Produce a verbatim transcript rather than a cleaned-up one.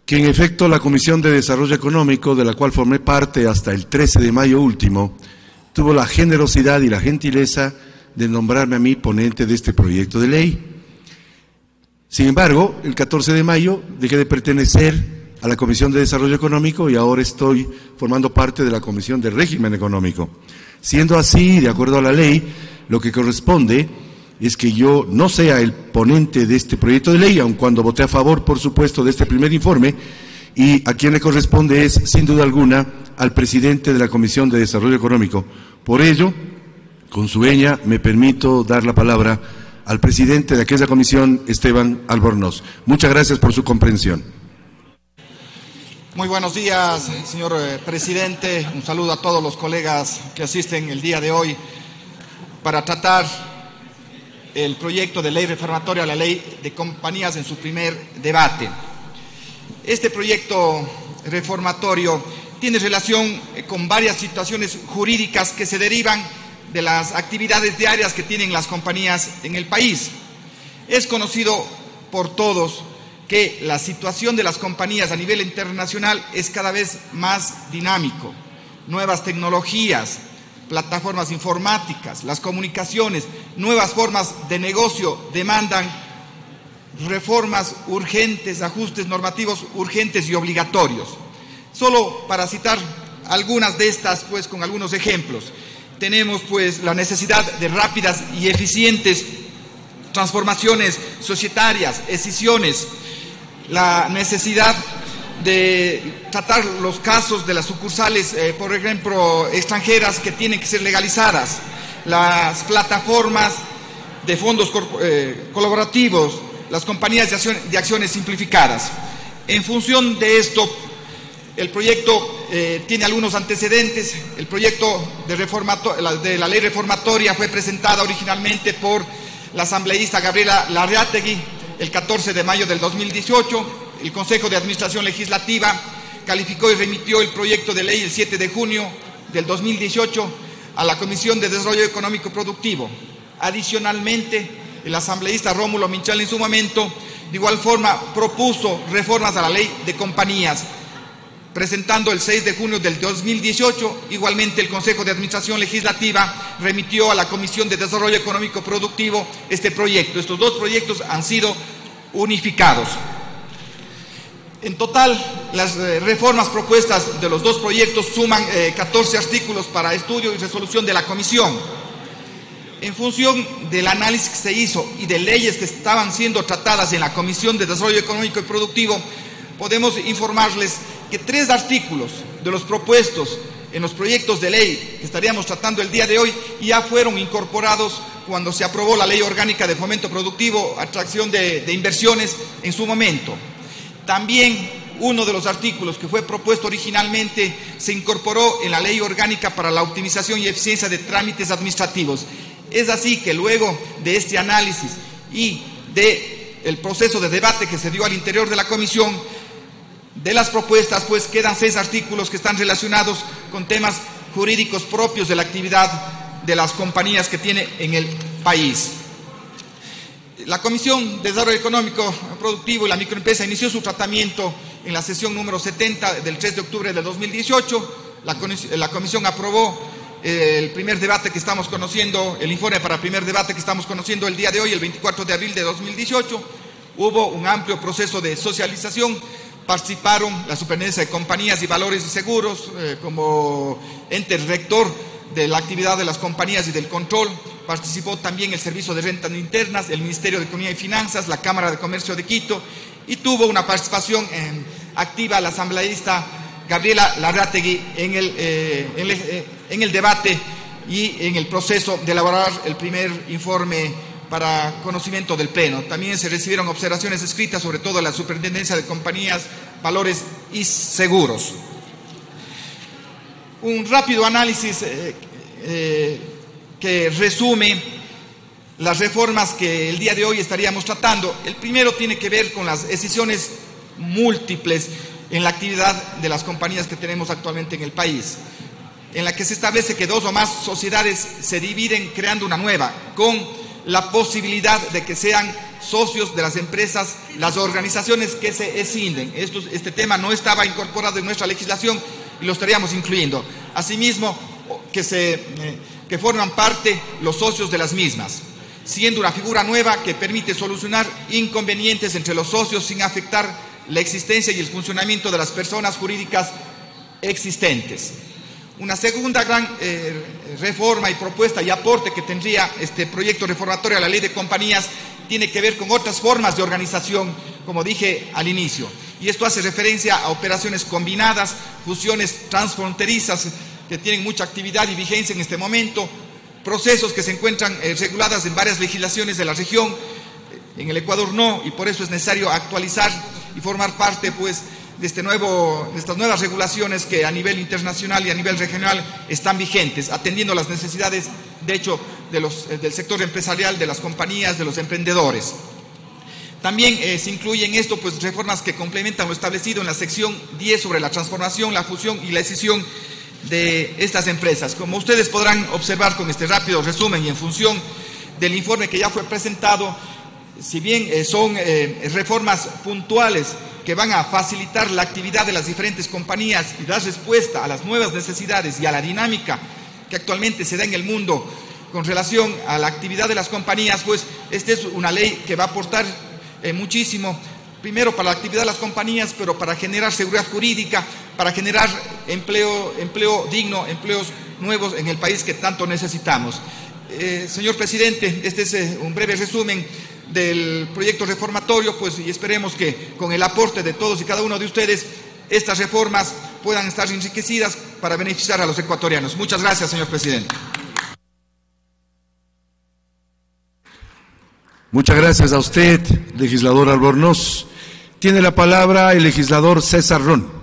que en efecto la Comisión de Desarrollo Económico, de la cual formé parte hasta el trece de mayo último, tuvo la generosidad y la gentileza de nombrarme a mí ponente de este proyecto de ley. Sin embargo, el catorce de mayo dejé de pertenecer a la Comisión de Desarrollo Económico y ahora estoy formando parte de la Comisión de Régimen Económico. Siendo así, de acuerdo a la ley, lo que corresponde es que yo no sea el ponente de este proyecto de ley, aun cuando voté a favor, por supuesto, de este primer informe, y a quien le corresponde es, sin duda alguna, al presidente de la Comisión de Desarrollo Económico. Por ello, con su venia, me permito dar la palabra al presidente de aquella comisión, Esteban Albornoz. Muchas gracias por su comprensión. Muy buenos días, señor presidente. Un saludo a todos los colegas que asisten el día de hoy para tratar el proyecto de ley reformatoria a la ley de compañías en su primer debate. Este proyecto reformatorio tiene relación con varias situaciones jurídicas que se derivan de las actividades diarias que tienen las compañías en el país. Es conocido por todos que la situación de las compañías a nivel internacional es cada vez más dinámico. Nuevas tecnologías, plataformas informáticas, las comunicaciones, nuevas formas de negocio demandan reformas urgentes, ajustes normativos urgentes y obligatorios. Solo para citar algunas de estas, pues con algunos ejemplos, tenemos pues la necesidad de rápidas y eficientes transformaciones societarias, escisiones, la necesidad de tratar los casos de las sucursales, eh, por ejemplo, extranjeras que tienen que ser legalizadas, las plataformas de fondos eh, colaborativos, las compañías de, acción, de acciones simplificadas. En función de esto, el proyecto eh, tiene algunos antecedentes. El proyecto de, de la ley reformatoria fue presentada originalmente por la asambleísta Gabriela Larrategui el catorce de mayo del dos mil dieciocho. El Consejo de Administración Legislativa calificó y remitió el proyecto de ley el siete de junio del dos mil dieciocho a la Comisión de Desarrollo Económico Productivo. Adicionalmente, el asambleísta Rómulo Minchal en su momento, de igual forma, propuso reformas a la ley de compañías, presentando el seis de junio del dos mil dieciocho. Igualmente, el Consejo de Administración Legislativa remitió a la Comisión de Desarrollo Económico Productivo este proyecto. Estos dos proyectos han sido unificados. En total, las eh, reformas propuestas de los dos proyectos suman eh, catorce artículos para estudio y resolución de la Comisión. En función del análisis que se hizo y de leyes que estaban siendo tratadas en la Comisión de Desarrollo Económico y Productivo, podemos informarles que tres artículos de los propuestos en los proyectos de ley que estaríamos tratando el día de hoy ya fueron incorporados cuando se aprobó la Ley Orgánica de Fomento Productivo, Atracción de, de Inversiones en su momento. También uno de los artículos que fue propuesto originalmente se incorporó en la Ley Orgánica para la Optimización y Eficiencia de Trámites Administrativos. Es así que luego de este análisis y del proceso de debate que se dio al interior de la Comisión, de las propuestas, pues quedan seis artículos que están relacionados con temas jurídicos propios de la actividad de las compañías que tiene en el país. La Comisión de Desarrollo Económico Productivo y la Microempresa inició su tratamiento en la sesión número setenta del tres de octubre del dos mil dieciocho. La, la Comisión aprobó eh, el primer debate que estamos conociendo, el informe para el primer debate que estamos conociendo el día de hoy, el veinticuatro de abril de dos mil dieciocho. Hubo un amplio proceso de socialización. Participaron la Superintendencia de Compañías y Valores y Seguros eh, como ente rector de la actividad de las compañías y del control. Participó también el Servicio de Rentas Internas, el Ministerio de Economía y Finanzas, la Cámara de Comercio de Quito, y tuvo una participación eh, activa la asambleísta Gabriela Larrategui en el, eh, en, el, eh, en el debate y en el proceso de elaborar el primer informe para conocimiento del Pleno. También se recibieron observaciones escritas, sobre todo de la Superintendencia de Compañías, Valores y Seguros. Un rápido análisis eh, eh, que resume las reformas que el día de hoy estaríamos tratando. El primero tiene que ver con las escisiones múltiples en la actividad de las compañías que tenemos actualmente en el país, en la que se establece que dos o más sociedades se dividen creando una nueva, con la posibilidad de que sean socios de las empresas, las organizaciones que se escinden. Esto, este tema no estaba incorporado en nuestra legislación y lo estaríamos incluyendo. Asimismo, que, se, eh, que forman parte los socios de las mismas, siendo una figura nueva que permite solucionar inconvenientes entre los socios sin afectar la existencia y el funcionamiento de las personas jurídicas existentes. Una segunda gran eh, reforma y propuesta y aporte que tendría este proyecto reformatorio a la ley de compañías tiene que ver con otras formas de organización, como dije al inicio. Y esto hace referencia a operaciones combinadas, fusiones transfronterizas que tienen mucha actividad y vigencia en este momento, procesos que se encuentran eh, reguladas en varias legislaciones de la región, en el Ecuador no, y por eso es necesario actualizar y formar parte, pues, de, este nuevo, de estas nuevas regulaciones que a nivel internacional y a nivel regional están vigentes, atendiendo las necesidades, de hecho, de los, del sector empresarial, de las compañías, de los emprendedores. También eh, se incluyen en esto, pues, reformas que complementan lo establecido en la sección diez sobre la transformación, la fusión y la escisión de estas empresas. Como ustedes podrán observar con este rápido resumen y en función del informe que ya fue presentado, si bien eh, son eh, reformas puntuales que van a facilitar la actividad de las diferentes compañías y dar respuesta a las nuevas necesidades y a la dinámica que actualmente se da en el mundo con relación a la actividad de las compañías, pues esta es una ley que va a aportar eh, muchísimo, primero para la actividad de las compañías, pero para generar seguridad jurídica, para generar empleo, empleo digno, empleos nuevos en el país que tanto necesitamos. Eh, señor presidente, este es eh, un breve resumen del proyecto reformatorio, pues, y esperemos que con el aporte de todos y cada uno de ustedes estas reformas puedan estar enriquecidas para beneficiar a los ecuatorianos. Muchas gracias, señor presidente. Muchas gracias a usted, legislador Albornoz. Tiene la palabra el legislador César Ron.